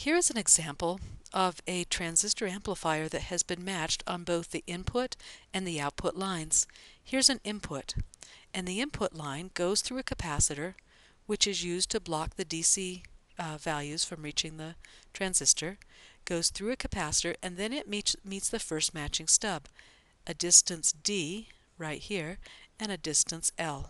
Here is an example of a transistor amplifier that has been matched on both the input and the output lines. Here's an input, and the input line goes through a capacitor, which is used to block the DC values from reaching the transistor, goes through a capacitor, and then it meets the first matching stub, a distance D right here, and a distance L.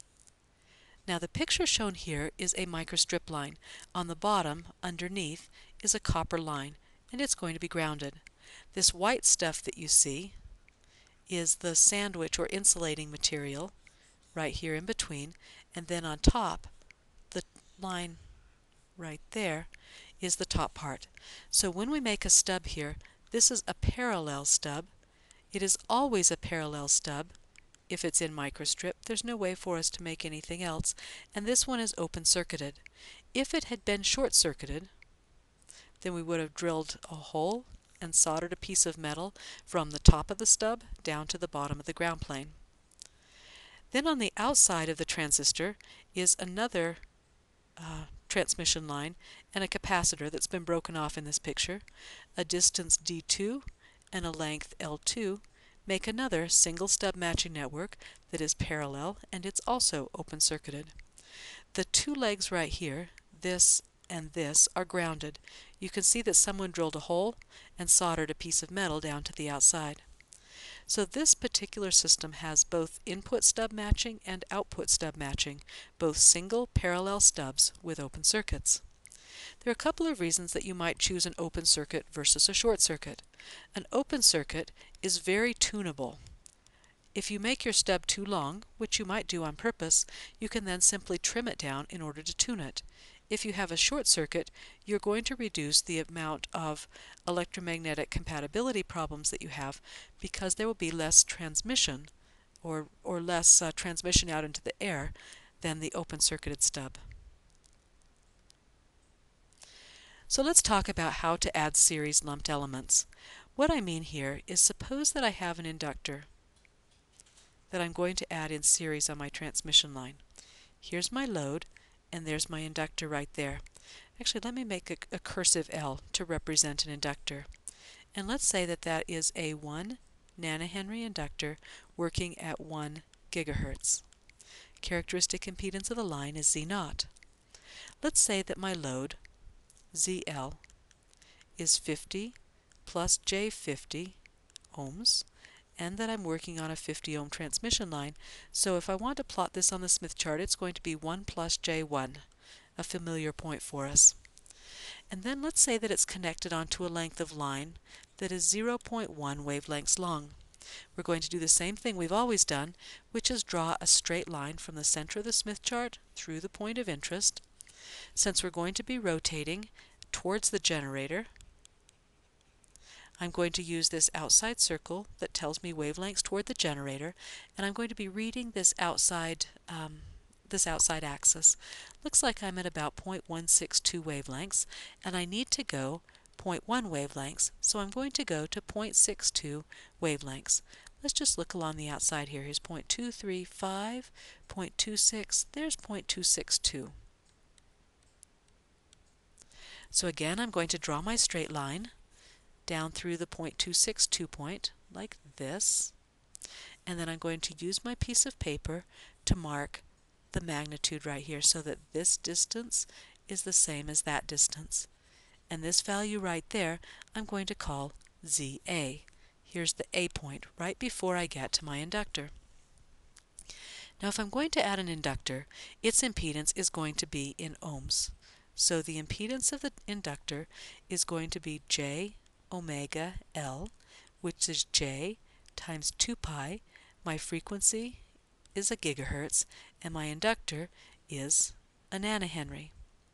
Now the picture shown here is a microstrip line. On the bottom, underneath, is a copper line, and it's going to be grounded. This white stuff that you see is the sandwich or insulating material right here in between, and then on top, the line right there is the top part. So when we make a stub here, this is a parallel stub. It is always a parallel stub. If it's in microstrip, there's no way for us to make anything else, and this one is open-circuited. If it had been short-circuited, then we would have drilled a hole and soldered a piece of metal from the top of the stub down to the bottom of the ground plane. Then on the outside of the transistor is another transmission line and a capacitor that's been broken off in this picture. A distance D2 and a length L2 make another single stub matching network that is parallel, and it's also open-circuited. The two legs right here, this and this, are grounded. You can see that someone drilled a hole and soldered a piece of metal down to the outside. So this particular system has both input stub matching and output stub matching, both single parallel stubs with open circuits. There are a couple of reasons that you might choose an open circuit versus a short circuit. An open circuit is very tunable. If you make your stub too long, which you might do on purpose, you can then simply trim it down in order to tune it. If you have a short circuit, you're going to reduce the amount of electromagnetic compatibility problems that you have because there will be less transmission or less transmission out into the air than the open-circuited stub. So let's talk about how to add series lumped elements. What I mean here is, suppose that I have an inductor that I'm going to add in series on my transmission line. Here's my load, and there's my inductor right there. Actually, let me make a cursive L to represent an inductor. And let's say that that is a 1 nanohenry inductor working at 1 gigahertz. Characteristic impedance of the line is Z0. Let's say that my load, ZL, is 50 plus J50 ohms, and that I'm working on a 50 ohm transmission line. So if I want to plot this on the Smith chart, it's going to be 1 plus J1, a familiar point for us. And then let's say that it's connected onto a length of line that is 0.1 wavelengths long. We're going to do the same thing we've always done, which is draw a straight line from the center of the Smith chart through the point of interest. Since we're going to be rotating towards the generator, I'm going to use this outside circle that tells me wavelengths toward the generator, and I'm going to be reading this outside axis. Looks like I'm at about 0.162 wavelengths, and I need to go 0.1 wavelengths, so I'm going to go to 0.62 wavelengths. Let's just look along the outside here. Here's 0.235, 0.26, there's 0.262. So again, I'm going to draw my straight line down through the 0.262 point, like this, and then I'm going to use my piece of paper to mark the magnitude right here so that this distance is the same as that distance. And this value right there I'm going to call ZA. Here's the A point right before I get to my inductor. Now if I'm going to add an inductor, its impedance is going to be in ohms. So the impedance of the inductor is going to be J omega L, which is J times 2 pi. My frequency is a gigahertz, and my inductor is a nanohenry.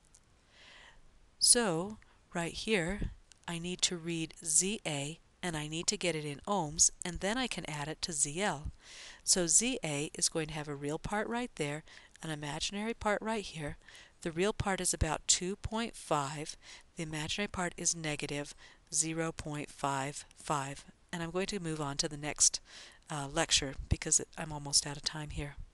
So right here I need to read ZA, and I need to get it in ohms, and then I can add it to ZL. So ZA is going to have a real part right there, an imaginary part right here. The real part is about 2.5. The imaginary part is negative 0.55. And I'm going to move on to the next lecture because I'm almost out of time here.